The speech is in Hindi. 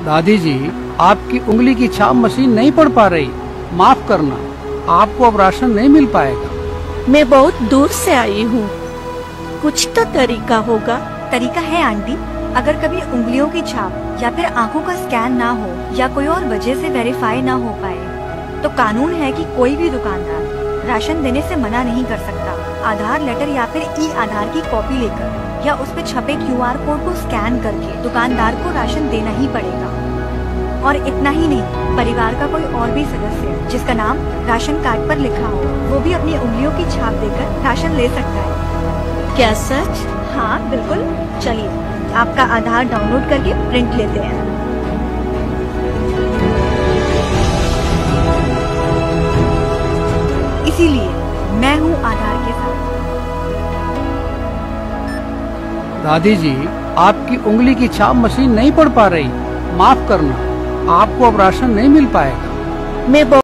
दादी जी, आपकी उंगली की छाप मशीन नहीं पढ़ पा रही। माफ करना, आपको अब राशन नहीं मिल पाएगा। मैं बहुत दूर से आई हूँ, कुछ तो तरीका होगा। तरीका है आंटी। अगर कभी उंगलियों की छाप या फिर आंखों का स्कैन ना हो या कोई और वजह से वेरीफाई ना हो पाए तो कानून है कि कोई भी दुकानदार राशन देने से मना नहीं कर सकता। आधार लेटर या फिर ई आधार की कॉपी लेकर या उस पर छपे क्यूआर कोड को स्कैन करके दुकानदार को राशन देना ही पड़ेगा। और इतना ही नहीं, परिवार का कोई और भी सदस्य जिसका नाम राशन कार्ड पर लिखा हो वो भी अपनी उंगलियों की छाप देकर राशन ले सकता है। क्या सच? हाँ बिल्कुल। चलिए आपका आधार डाउनलोड करके प्रिंट लेते हैं। इसीलिए मैं हूँ आधार के साथ। दादी जी, आपकी उंगली की छाप मशीन नहीं पढ़ पा रही। माफ करना, आपको अब राशन नहीं मिल पाएगा। मैं